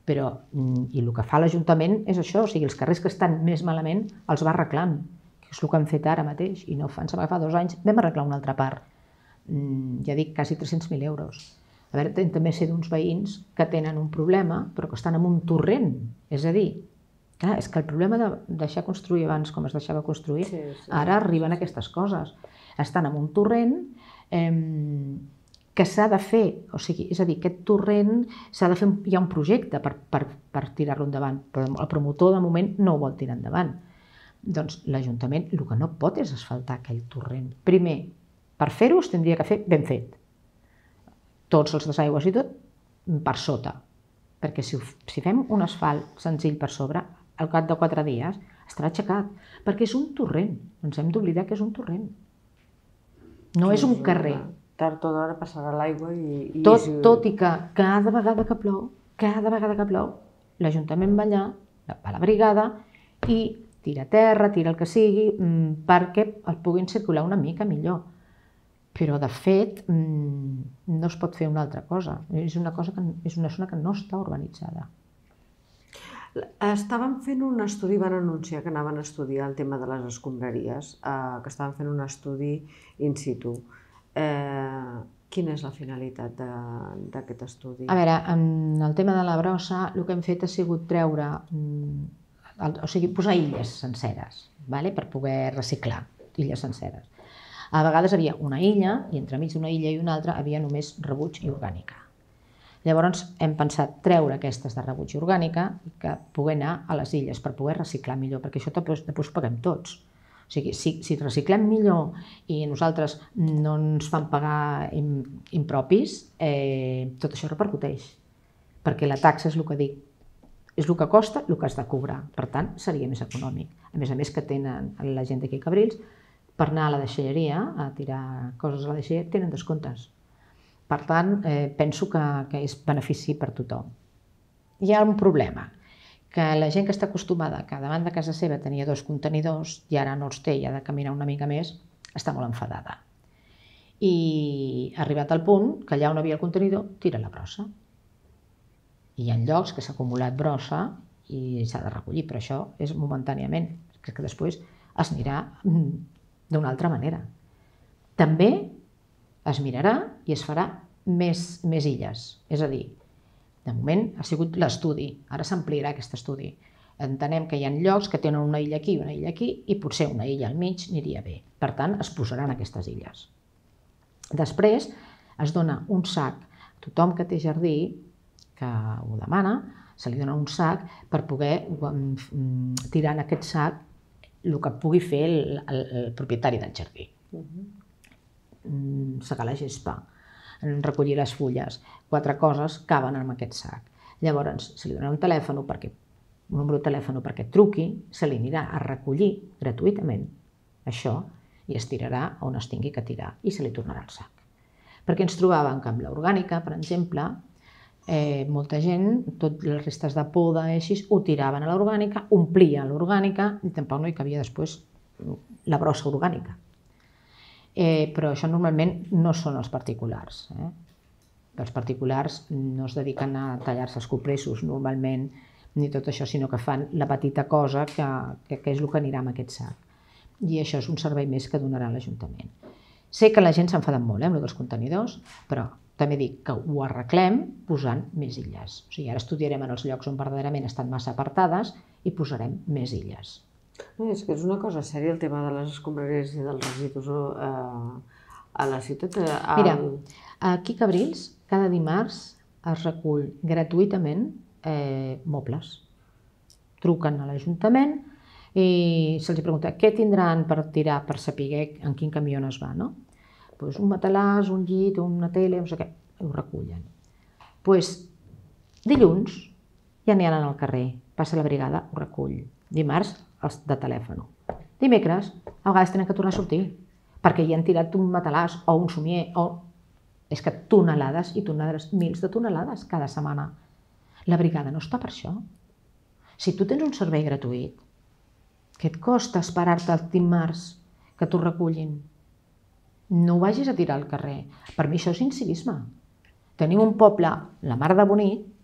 però i el que fa l'Ajuntament és això, o sigui, els carrers que estan més malament els va arreglant, que és el que han fet ara mateix, i no fa, ens va agafar dos anys, vam arreglar una altra part, ja dic, quasi tres-cents mil euros. A veure, també sé d'uns veïns que tenen un problema, però que estan en un torrent, és a dir, clar, és que el problema de deixar construir abans com es deixava construir, sí, sí, ara arriben aquestes coses. Estan en un torrent eh, que s'ha de fer, o sigui, és a dir, aquest torrent s'ha de fer, hi ha un projecte per, per, per tirar-lo endavant, però el promotor de moment no ho vol tirar endavant. Doncs l'Ajuntament el que no pot és asfaltar aquell torrent. Primer, per fer-ho es tindria que fer ben fet. Tots els desaigües i tot per sota, perquè si, si fem un asfalt senzill per sobre, al cap de quatre dies estarà aixecat, perquè és un torrent, ens hem d'oblidar que és un torrent, no és un carrer. Tard o d'hora passarà l'aigua i... i tot, si... tot i que cada vegada que plou, cada vegada que plou, l'Ajuntament va allà, va a la brigada i tira terra, tira el que sigui, perquè el puguin circular una mica millor. Però, de fet, no es pot fer una altra cosa. És una, cosa que, és una zona que no està urbanitzada. Estaven fent un estudi, van anunciar que anaven a estudiar el tema de les escombraries, eh, que estaven fent un estudi in situ. Eh, quina és la finalitat d'aquest estudi? A veure, en el tema de la brossa, el que hem fet ha sigut treure, el, o sigui, posar illes senceres, vale? Per poder reciclar illes senceres. A vegades havia una illa i entremig d'una illa i una altra havia només rebuig i orgànica. Llavors hem pensat treure aquestes de rebuig i orgànica i que poder anar a les illes per poder reciclar millor, perquè això després, després paguem tots. O sigui, si, si reciclem millor i nosaltres no ens fan pagar impropis, eh, tot això repercuteix, perquè la taxa és el que dic, és el que costa, el que has de cobrar, per tant seria més econòmic. A més a més que tenen la gent d'aquí a Cabrils, per anar a la deixalleria, a tirar coses a la deixalleria, tenen descomptes. Per tant, eh, penso que, que és benefici per tothom. Hi ha un problema, que la gent que està acostumada que davant de casa seva tenia dos contenidors i ara no els té i ha de caminar una mica més, està molt enfadada. I arribat al punt que allà on havia el contenidor, tira la brossa. I hi ha llocs que s'ha acumulat brossa i s'ha de recollir, però això és momentàniament, que després es anirà d'una altra manera. També es mirarà i es farà més, més illes. És a dir, de moment ha sigut l'estudi, ara s'ampliarà aquest estudi. Entenem que hi ha llocs que tenen una illa aquí i una illa aquí i potser una illa al mig aniria bé. Per tant, es posaran aquestes illes. Després es dona un sac a tothom que té jardí, que ho demana, se li dona un sac per poder tirar en aquest sac el que pugui fer el, el, el propietari del jardí. Uh-huh. Secar la gespa, recollir les fulles, quatre coses caben en aquest sac. Llavors, se li dona un telèfon perquè, un número de telèfon perquè truqui, se li anirà a recollir gratuïtament això i es tirarà on es tingui que tirar i se li tornarà al sac. Perquè ens trobàvem que amb l'orgànica, per exemple, Eh, molta gent, tot les restes de poda així, ho tiraven a l'orgànica, omplien l'orgànica i tampoc no hi cabia després la brossa orgànica. Eh, però això normalment no són els particulars. Eh? Els particulars no es dediquen a tallar-se els copressos normalment, ni tot això, sinó que fan la petita cosa que, que, que és el que anirà en aquest sac. I això és un servei més que donarà l'Ajuntament. Sé que la gent s'enfada molt, eh, amb els contenidors, però també dic que ho arreglem posant més illes. O sigui, ara estudiarem en els llocs on verdaderament estan massa apartades i posarem més illes. No, és que és una cosa sèria el tema de les escombraries i dels residus a, a la ciutat. A... Mira, aquí a Cabrils cada dimarts es recull gratuïtament eh, mobles. Truquen a l'Ajuntament i se'ls pregunta què tindran per tirar, per saber en quin camió es va, no? Pues un matalàs, un llit, una tele, no sé què, ho recullen. Pues dilluns ja n'hi ha al carrer, passa la brigada, ho recull. Dimarts, els de telèfon. Dimecres, a vegades tenen que tornar a sortir, perquè hi han tirat un matalàs o un somier, o... És que tonelades i tonelades, mils de tonelades cada setmana. La brigada no està per això. Si tu tens un servei gratuït, què et costa esperar-te el dimarts que t'ho recullin? No ho vagis a tirar al carrer. Per mi això és incivisme. Tenim un poble, la mar de bonic,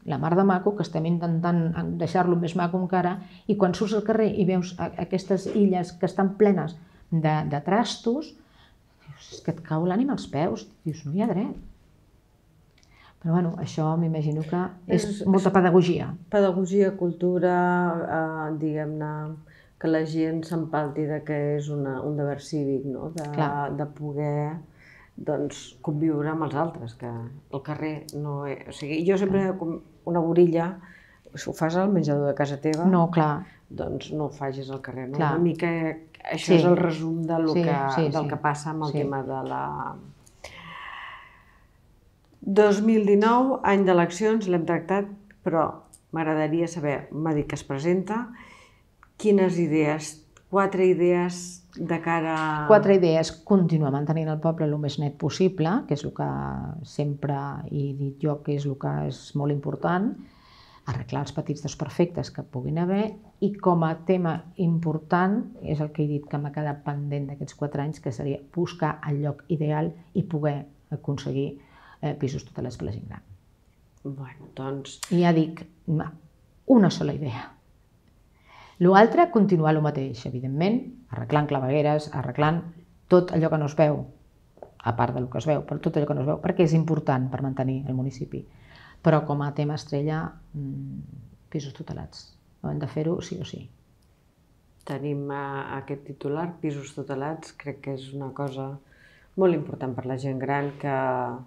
la mar de maco, que estem intentant deixar-lo més maco encara, i quan surts al carrer i veus aquestes illes que estan plenes de, de trastos, és que et cau l'ànima als peus, dius, no hi ha dret. Però bueno, això m'imagino que és molta pedagogia. Pedagogia, cultura, eh, diguem-ne, que la gent s'empalti de que és una, un deber cívic, no? de, de poder doncs, conviure amb els altres, que el carrer no és... O sigui, jo sempre, com una gorilla, si ho fas al menjador de casa teva, no, clar. doncs no ho facis al carrer. No? Clar. Una mica això sí. és el resum del, sí, que, sí, del sí. que passa amb el sí. tema de la... dos mil dinou, any d'eleccions, l'hem tractat, però m'agradaria saber, m'ha dit que es presenta, quines idees, quatre idees de cara... Quatre idees, continuar mantenint el poble el més net possible, que és el que sempre he dit jo que és el que és molt important, arreglar els petits desperfectes que puguin haver, i com a tema important, és el que he dit que m'ha quedat pendent d'aquests quatre anys, que seria buscar el lloc ideal i poder aconseguir eh, pisos tutelats per la gent gran. Bueno, doncs... I ja dic, una sola idea. L'altre, continuar el mateix, evidentment, arreglant clavegueres, arreglant tot allò que no es veu, a part del que es veu, però tot allò que no es veu, perquè és important per mantenir el municipi. Però com a tema estrella, pisos tutelats. Hem de fer-ho sí o sí. Tenim aquest titular, pisos tutelats, crec que és una cosa molt important per la gent gran, que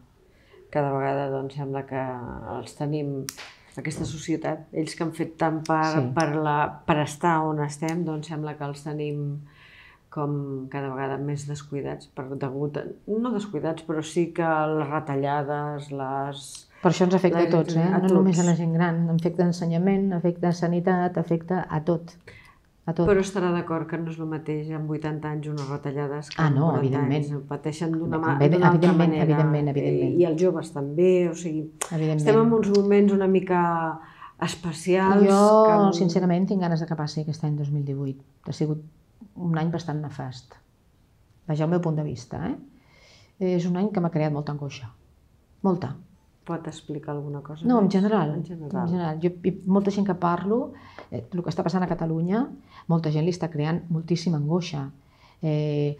cada vegada doncs, sembla que els tenim, aquesta societat, ells que han fet tant per, sí. per, la, per estar on estem, doncs sembla que els tenim com cada vegada més descuidats, per degut, no descuidats, però sí que les retallades, les... Per això ens afecta a tots, eh? A no tots. Només a la gent gran, afecta ensenyament, afecta sanitat, afecta a tot. A tot. Però estarà d'acord que no és el mateix amb vuitanta anys unes retallades que ah, no, amb quaranta anys. Pateixen d'una evidentment, altra manera. Evidentment, evidentment. I els joves també, o sigui, estem en uns moments una mica especials. Jo, que... sincerament, tinc ganes de que passi aquest any dos mil divuit. Ha sigut un any bastant nefast. Vaja, el meu punt de vista, eh? És un any que m'ha creat molta angoixa. Molta. Pot explicar alguna cosa? No, en general. En general. En general. Jo, molta gent que parlo, eh, el que està passant a Catalunya, molta gent li està creant moltíssima angoixa. Eh,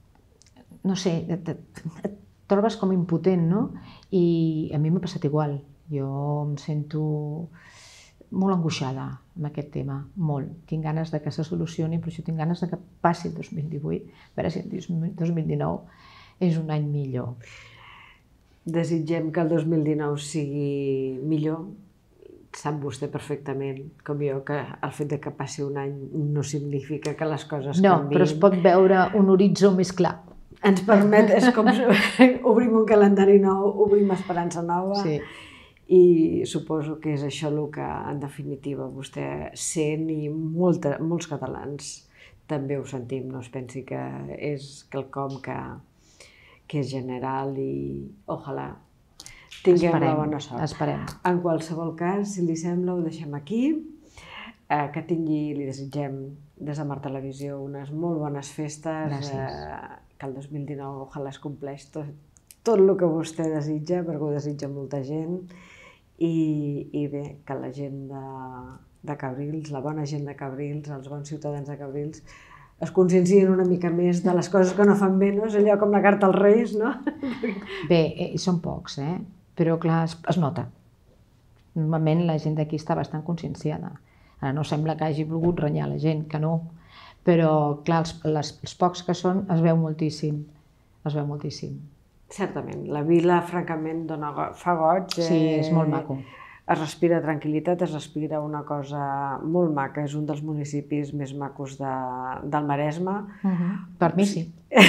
no sé, et, et trobes com impotent, no? I a mi m'ha passat igual. Jo em sento molt angoixada amb aquest tema, molt. Tinc ganes de que se solucioni, però jo tinc ganes de que passi el dos mil divuit, a veure si el dos mil dinou és un any millor. Desitgem que el dos mil dinou sigui millor. Sap vostè perfectament, com jo, que el fet que passi un any no significa que les coses no, canviïn. No, però es pot veure un horitzó més clar. Ens permet, és com obrim un calendari nou, obrim esperança nova, sí. I suposo que és això el que, en definitiva, vostè sent i molta, molts catalans també ho sentim, no es pensi que és quelcom que... que és general i ojalà tinguem esperem, la bona sort. Esperem. En qualsevol cas, si li sembla, ho deixem aquí. Eh, que tingui, li desitgem des de Mar Televisió unes molt bones festes. Eh, que el dos mil dinou ojalà es compleix tot, tot el que vostè desitja, perquè ho desitja molta gent. I, i bé, que la gent de, de Cabrils, la bona gent de Cabrils, els bons ciutadans de Cabrils, es consciencien una mica més de les coses que no fan bé, no? És allò com la carta als Reis, no? Bé, eh, són pocs, eh? Però clar, es, es nota. Normalment la gent d'aquí està bastant conscienciada. Ara no sembla que hagi volgut renyar la gent, que no. Però clar, els, les, els pocs que són es veu moltíssim. Es veu moltíssim. Certament. La vila, francament, dona, fa goig. Sí, és molt maco. Es respira tranquil·litat, es respira una cosa molt maca. És un dels municipis més macos de, del Maresme. Uh-huh. Per mi sí.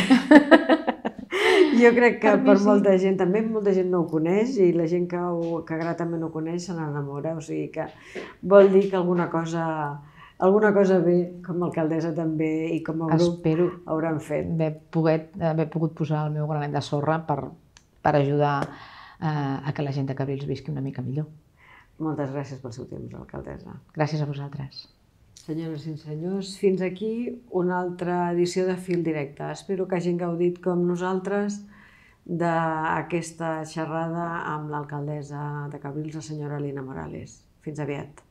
Jo crec que per, per molta sí. gent, també molta gent no ho coneix i la gent que, ho, que gratament ho coneix se n'enamora. O sigui que vol dir que alguna cosa, alguna cosa bé, com a alcaldessa també i com a grup, espero hauran fet. Haver, pogut, haver pogut posar el meu granet de sorra per, per ajudar eh, a que la gent de Cabrils visqui una mica millor. Moltes gràcies pel seu temps, alcaldessa. Gràcies a vosaltres. Senyores i senyors, fins aquí una altra edició de Fil Directe. Espero que hagin gaudit com nosaltres d'aquesta xerrada amb l'alcaldessa de Cabrils, la senyora Lina Morales. Fins aviat.